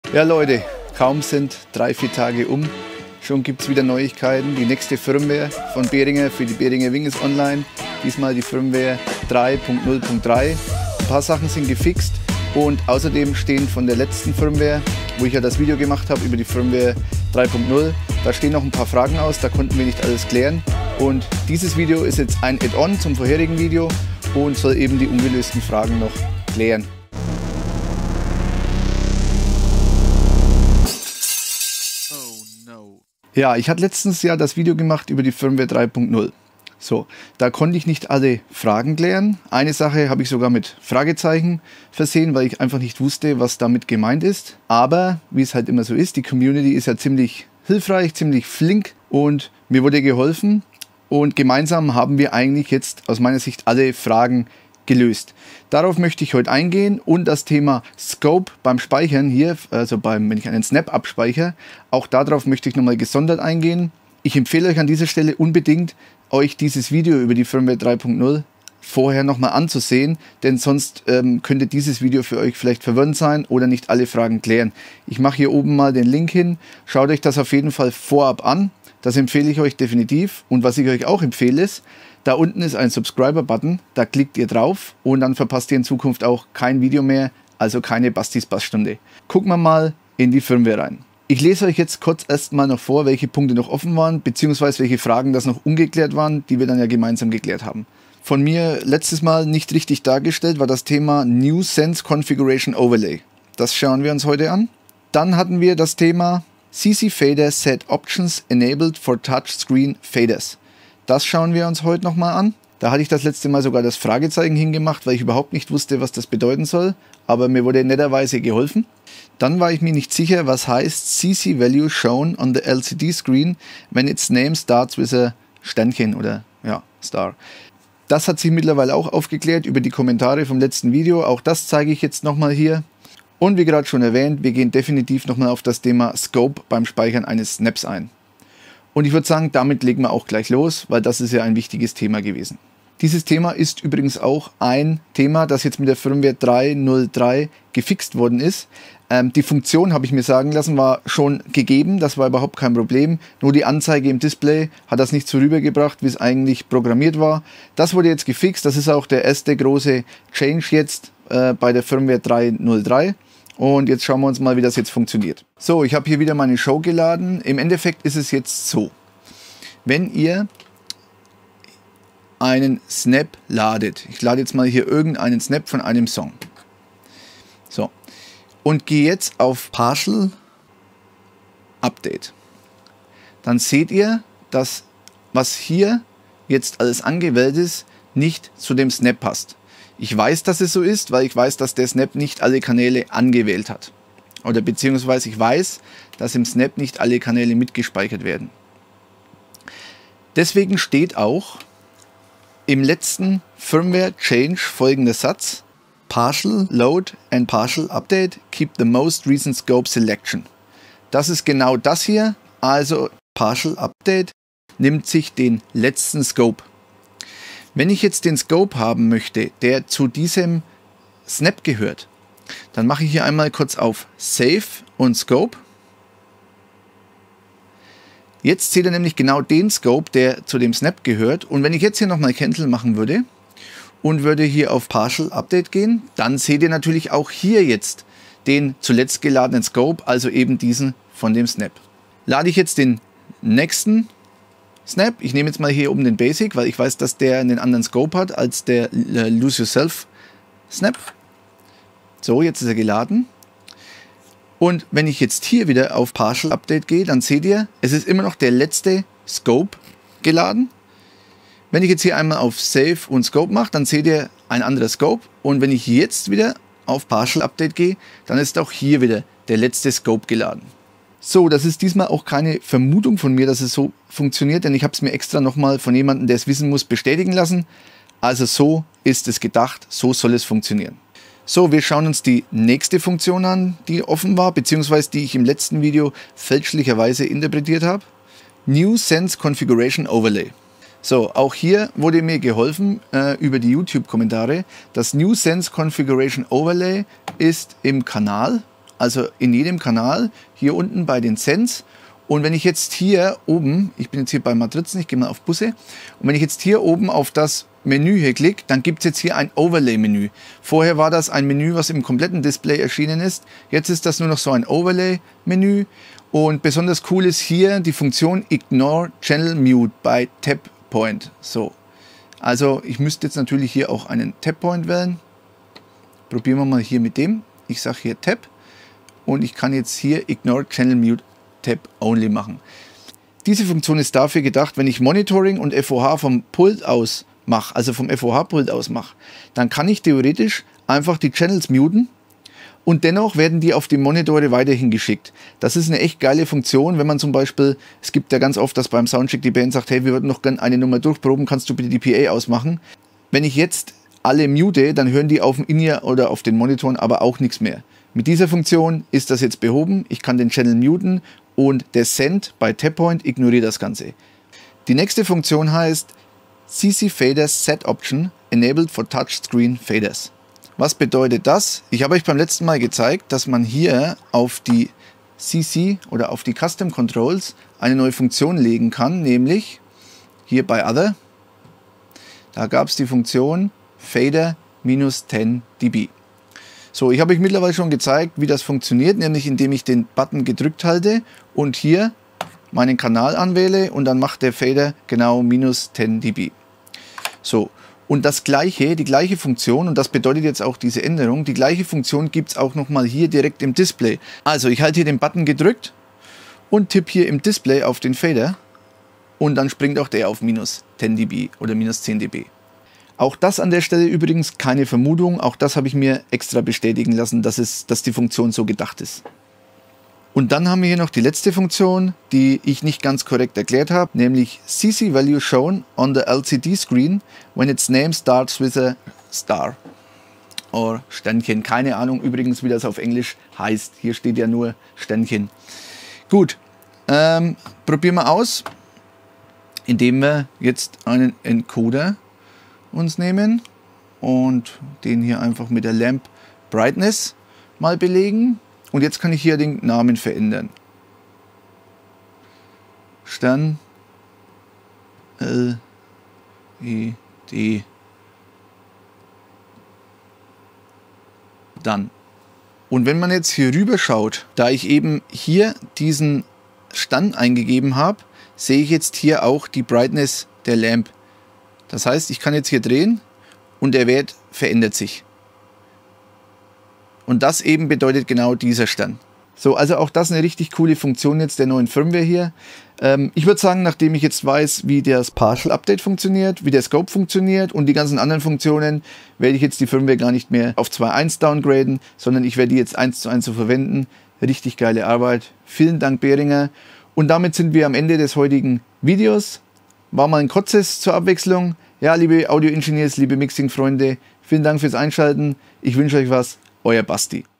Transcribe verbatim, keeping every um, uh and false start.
Ja Leute, kaum sind drei, vier Tage um, schon gibt es wieder Neuigkeiten. Die nächste Firmware von Behringer für die Behringer Wing ist online. Diesmal die Firmware drei Punkt null Punkt drei. Ein paar Sachen sind gefixt und außerdem stehen von der letzten Firmware, wo ich ja das Video gemacht habe über die Firmware drei Punkt null, da stehen noch ein paar Fragen aus, da konnten wir nicht alles klären. Und dieses Video ist jetzt ein Add-on zum vorherigen Video und soll eben die ungelösten Fragen noch klären. Ja, ich hatte letztens ja das Video gemacht über die Firmware drei Punkt null. So, da konnte ich nicht alle Fragen klären. Eine Sache habe ich sogar mit Fragezeichen versehen, weil ich einfach nicht wusste, was damit gemeint ist. Aber, wie es halt immer so ist, die Community ist ja ziemlich hilfreich, ziemlich flink und mir wurde geholfen. Und gemeinsam haben wir eigentlich jetzt aus meiner Sicht alle Fragen gelöst. Darauf möchte ich heute eingehen und das Thema Scope beim Speichern hier, also beim, wenn ich einen Snap abspeichere, auch darauf möchte ich nochmal gesondert eingehen. Ich empfehle euch an dieser Stelle unbedingt, euch dieses Video über die Firmware drei Punkt null vorher nochmal anzusehen, denn sonst ähm, könnte dieses Video für euch vielleicht verwirrend sein oder nicht alle Fragen klären. Ich mache hier oben mal den Link hin, schaut euch das auf jeden Fall vorab an, das empfehle ich euch definitiv und was ich euch auch empfehle ist, da unten ist ein Subscriber-Button, da klickt ihr drauf und dann verpasst ihr in Zukunft auch kein Video mehr, also keine Bastis-Bass-Stunde. Gucken wir mal in die Firmware rein. Ich lese euch jetzt kurz erstmal noch vor, welche Punkte noch offen waren, beziehungsweise welche Fragen das noch ungeklärt waren, die wir dann ja gemeinsam geklärt haben. Von mir letztes Mal nicht richtig dargestellt war das Thema New Sense Configuration Overlay. Das schauen wir uns heute an. Dann hatten wir das Thema C C Fader Set Options Enabled for Touchscreen Faders. Das schauen wir uns heute nochmal an. Da hatte ich das letzte Mal sogar das Fragezeichen hingemacht, weil ich überhaupt nicht wusste, was das bedeuten soll. Aber mir wurde netterweise geholfen. Dann war ich mir nicht sicher, was heißt C C Value shown on the L C D screen when its name starts with a Sternchen oder ja, Star. Das hat sich mittlerweile auch aufgeklärt über die Kommentare vom letzten Video. Auch das zeige ich jetzt nochmal hier. Und wie gerade schon erwähnt, wir gehen definitiv nochmal auf das Thema Scope beim Speichern eines Snaps ein. Und ich würde sagen, damit legen wir auch gleich los, weil das ist ja ein wichtiges Thema gewesen. Dieses Thema ist übrigens auch ein Thema, das jetzt mit der Firmware drei Punkt null drei gefixt worden ist. Ähm, die Funktion, habe ich mir sagen lassen, war schon gegeben, das war überhaupt kein Problem. Nur die Anzeige im Display hat das nicht so rübergebracht, wie es eigentlich programmiert war. Das wurde jetzt gefixt, das ist auch der erste große Change jetzt äh, bei der Firmware drei Punkt null drei. Und jetzt schauen wir uns mal, wie das jetzt funktioniert. So, ich habe hier wieder meine Show geladen. Im Endeffekt ist es jetzt so, wenn ihr einen Snap ladet, ich lade jetzt mal hier irgendeinen Snap von einem Song. So, und gehe jetzt auf Partial Update. Dann seht ihr, dass was hier jetzt alles angewählt ist, nicht zu dem Snap passt. Ich weiß, dass es so ist, weil ich weiß, dass der Snap nicht alle Kanäle angewählt hat. Oder beziehungsweise ich weiß, dass im Snap nicht alle Kanäle mitgespeichert werden. Deswegen steht auch im letzten Firmware Change folgender Satz: Partial Load and Partial Update keep the most recent scope selection. Das ist genau das hier, also Partial Update nimmt sich den letzten Scope. Wenn ich jetzt den Scope haben möchte, der zu diesem Snap gehört, dann mache ich hier einmal kurz auf Save und Scope. Jetzt seht ihr nämlich genau den Scope, der zu dem Snap gehört. Und wenn ich jetzt hier nochmal Cancel machen würde und würde hier auf Partial Update gehen, dann seht ihr natürlich auch hier jetzt den zuletzt geladenen Scope, also eben diesen von dem Snap. Lade ich jetzt den nächsten Snap. Ich nehme jetzt mal hier oben den Basic, weil ich weiß, dass der einen anderen Scope hat als der äh, Lose Yourself Snap. So, jetzt ist er geladen. Und wenn ich jetzt hier wieder auf Partial Update gehe, dann seht ihr, es ist immer noch der letzte Scope geladen. Wenn ich jetzt hier einmal auf Save und Scope mache, dann seht ihr ein anderer Scope. Und wenn ich jetzt wieder auf Partial Update gehe, dann ist auch hier wieder der letzte Scope geladen. So, das ist diesmal auch keine Vermutung von mir, dass es so funktioniert, denn ich habe es mir extra nochmal von jemandem, der es wissen muss, bestätigen lassen. Also so ist es gedacht, so soll es funktionieren. So, wir schauen uns die nächste Funktion an, die offen war, beziehungsweise die ich im letzten Video fälschlicherweise interpretiert habe. New Sense Configuration Overlay. So, auch hier wurde mir geholfen äh, über die YouTube-Kommentare. Das New Sense Configuration Overlay ist im Kanal also in jedem Kanal, hier unten bei den Sends. Und wenn ich jetzt hier oben, ich bin jetzt hier bei Matrizen, ich gehe mal auf Busse, und wenn ich jetzt hier oben auf das Menü hier klicke, dann gibt es jetzt hier ein Overlay-Menü. Vorher war das ein Menü, was im kompletten Display erschienen ist. Jetzt ist das nur noch so ein Overlay-Menü. Und besonders cool ist hier die Funktion Ignore Channel Mute bei Tap Point. So. Also ich müsste jetzt natürlich hier auch einen Tap Point wählen. Probieren wir mal hier mit dem. Ich sage hier Tap und ich kann jetzt hier Ignore Channel Mute Tap Only machen. Diese Funktion ist dafür gedacht, wenn ich Monitoring und F O H vom Pult aus mache, also vom F O H-Pult aus mache, dann kann ich theoretisch einfach die Channels muten und dennoch werden die auf die Monitore weiterhin geschickt. Das ist eine echt geile Funktion, wenn man zum Beispiel, es gibt ja ganz oft, dass beim Soundcheck die Band sagt, hey, wir würden noch gerne eine Nummer durchproben, kannst du bitte die P A ausmachen? Wenn ich jetzt alle mute, dann hören die auf dem In-Ear oder auf den Monitoren aber auch nichts mehr. Mit dieser Funktion ist das jetzt behoben, ich kann den Channel muten und der Send bei Tappoint ignoriert das Ganze. Die nächste Funktion heißt C C Faders Set Option Enabled for Touchscreen Faders. Was bedeutet das? Ich habe euch beim letzten Mal gezeigt, dass man hier auf die C C oder auf die Custom Controls eine neue Funktion legen kann, nämlich hier bei Other. Da gab es die Funktion Fader minus zehn dB. So, ich habe euch mittlerweile schon gezeigt, wie das funktioniert, nämlich indem ich den Button gedrückt halte und hier meinen Kanal anwähle und dann macht der Fader genau minus zehn dB. So, und das gleiche, die gleiche Funktion, und das bedeutet jetzt auch diese Änderung, die gleiche Funktion gibt es auch nochmal hier direkt im Display. Also ich halte hier den Button gedrückt und tippe hier im Display auf den Fader und dann springt auch der auf minus zehn dB oder minus zehn dB. Auch das an der Stelle übrigens keine Vermutung, auch das habe ich mir extra bestätigen lassen, dass, es, dass die Funktion so gedacht ist. Und dann haben wir hier noch die letzte Funktion, die ich nicht ganz korrekt erklärt habe, nämlich C C Value Shown on the L C D Screen when its name starts with a star. Oder Sternchen, keine Ahnung übrigens, wie das auf Englisch heißt. Hier steht ja nur Sternchen. Gut, ähm, probieren wir aus, indem wir jetzt einen Encoder uns nehmen und den hier einfach mit der Lamp Brightness mal belegen. Und jetzt kann ich hier den Namen verändern. Stern L E D dann. Und wenn man jetzt hier rüber schaut, da ich eben hier diesen Stern eingegeben habe, sehe ich jetzt hier auch die Brightness der Lamp. Das heißt, ich kann jetzt hier drehen und der Wert verändert sich. Und das eben bedeutet genau dieser Stern. So, also auch das eine richtig coole Funktion jetzt der neuen Firmware hier. Ähm, ich würde sagen, nachdem ich jetzt weiß, wie das Partial Update funktioniert, wie der Scope funktioniert und die ganzen anderen Funktionen, werde ich jetzt die Firmware gar nicht mehr auf zwei Punkt eins downgraden, sondern ich werde die jetzt eins zu eins so verwenden. Richtig geile Arbeit. Vielen Dank, Behringer. Und damit sind wir am Ende des heutigen Videos. War mal ein kurzes zur Abwechslung. Ja, liebe Audio-Engineers, liebe Mixing-Freunde, vielen Dank fürs Einschalten. Ich wünsche euch was. Euer Basti.